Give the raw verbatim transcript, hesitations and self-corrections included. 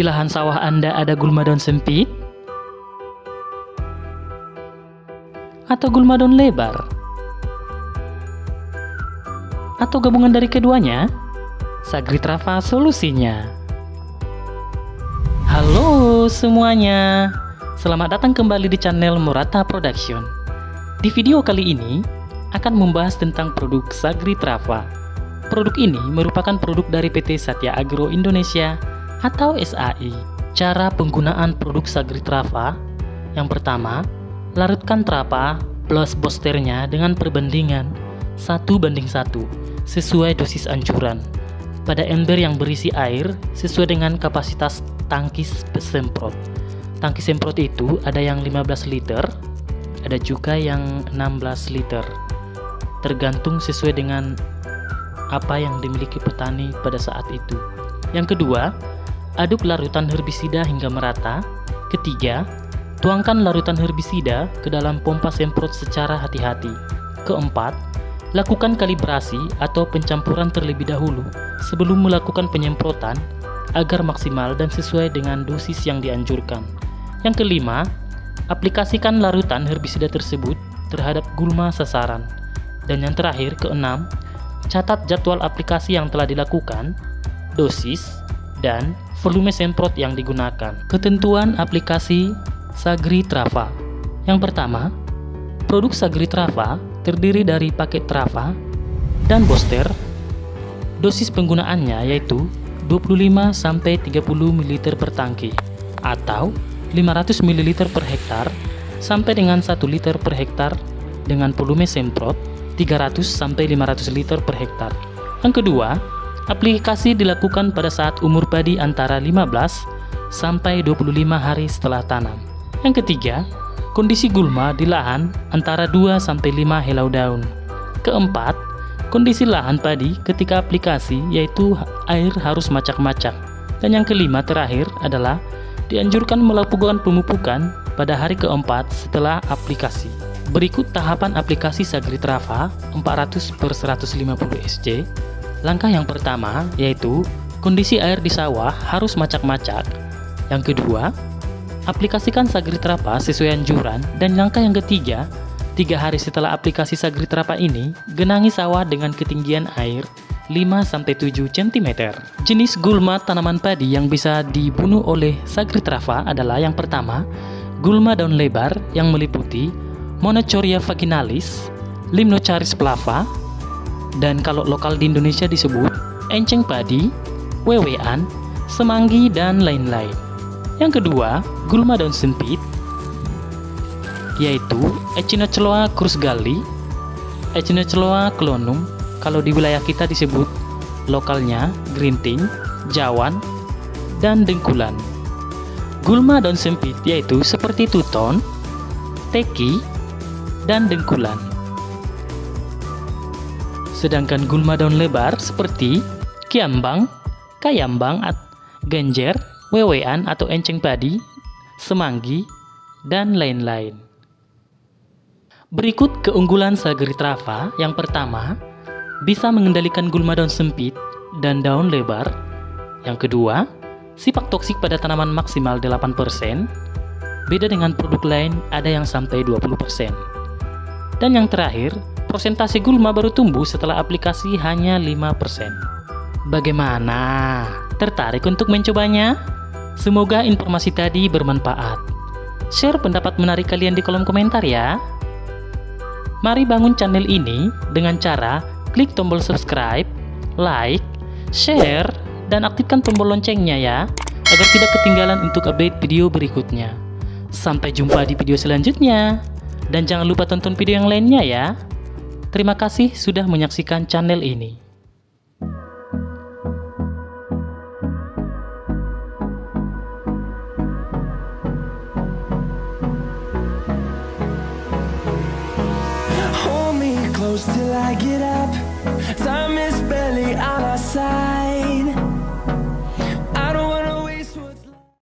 di lahan sawah Anda ada gulma daun sempit? Atau gulma daun lebar? Atau gabungan dari keduanya? Sagritrava solusinya. Halo semuanya, selamat datang kembali di channel Murata Production. Di video kali ini akan membahas tentang produk Sagritrava. Produk ini merupakan produk dari P T Satya Agro Indonesia atau S A I. Cara penggunaan produk Sagritrava: yang pertama, larutkan trava plus boosternya dengan perbandingan satu banding satu sesuai dosis anjuran pada ember yang berisi air sesuai dengan kapasitas tangkis semprot. Tangki semprot itu ada yang lima belas liter, ada juga yang enam belas liter, tergantung sesuai dengan apa yang dimiliki petani pada saat itu. Yang kedua, aduk larutan herbisida hingga merata. Ketiga, tuangkan larutan herbisida ke dalam pompa semprot secara hati-hati. Keempat, lakukan kalibrasi atau pencampuran terlebih dahulu sebelum melakukan penyemprotan agar maksimal dan sesuai dengan dosis yang dianjurkan. Yang kelima, aplikasikan larutan herbisida tersebut terhadap gulma sasaran. Dan yang terakhir, keenam, catat jadwal aplikasi yang telah dilakukan, dosis, dan volume semprot yang digunakan. Ketentuan aplikasi Sagritrava. Yang pertama, produk Sagritrava terdiri dari paket trava dan booster. Dosis penggunaannya yaitu dua puluh lima sampai tiga puluh mililiter per tangki atau lima ratus mililiter per hektar sampai dengan satu liter per hektar dengan volume semprot tiga ratus sampai lima ratus liter per hektar. Yang kedua, aplikasi dilakukan pada saat umur padi antara lima belas sampai dua puluh lima hari setelah tanam. Yang ketiga, kondisi gulma di lahan antara dua sampai lima helai daun. Keempat, kondisi lahan padi ketika aplikasi yaitu air harus macak-macak. Dan yang kelima terakhir adalah dianjurkan melakukan pemupukan pada hari keempat setelah aplikasi. Berikut tahapan aplikasi Sagritrava empat ratus per seratus lima puluh S C. Langkah yang pertama yaitu kondisi air di sawah harus macak-macak. Yang kedua, aplikasikan Sagritrava sesuai anjuran. Dan langkah yang ketiga, tiga hari setelah aplikasi Sagritrava ini, genangi sawah dengan ketinggian air lima sampai tujuh sentimeter. Jenis gulma tanaman padi yang bisa dibunuh oleh Sagritrava adalah yang pertama, gulma daun lebar yang meliputi Monochoria vaginalis, Limnocharis flava, dan kalau lokal di Indonesia disebut enceng padi, wewean, semanggi, dan lain-lain. Yang kedua, gulma daun sempit, yaitu Echinochelloa cruzgalli, Echinochelloa clonum, kalau di wilayah kita disebut lokalnya grinting, jawan, dan dengkulan. Gulma daun sempit yaitu seperti tuton, teki, dan dengkulan. Sedangkan gulma daun lebar seperti kiambang, kayambang, genjer, wewean atau enceng padi, semanggi, dan lain-lain. Berikut keunggulan Sagritrava. Yang pertama, bisa mengendalikan gulma daun sempit dan daun lebar. Yang kedua, sifat toksik pada tanaman maksimal delapan persen. Beda dengan produk lain ada yang sampai dua puluh persen. Dan yang terakhir, persentase gulma baru tumbuh setelah aplikasi hanya lima persen. Bagaimana? Tertarik untuk mencobanya? Semoga informasi tadi bermanfaat. Share pendapat menarik kalian di kolom komentar ya. Mari bangun channel ini dengan cara klik tombol subscribe, like, share, dan aktifkan tombol loncengnya ya, agar tidak ketinggalan untuk update video berikutnya. Sampai jumpa di video selanjutnya. Dan jangan lupa tonton video yang lainnya ya. Terima kasih sudah menyaksikan channel ini. Hold me close till I get up.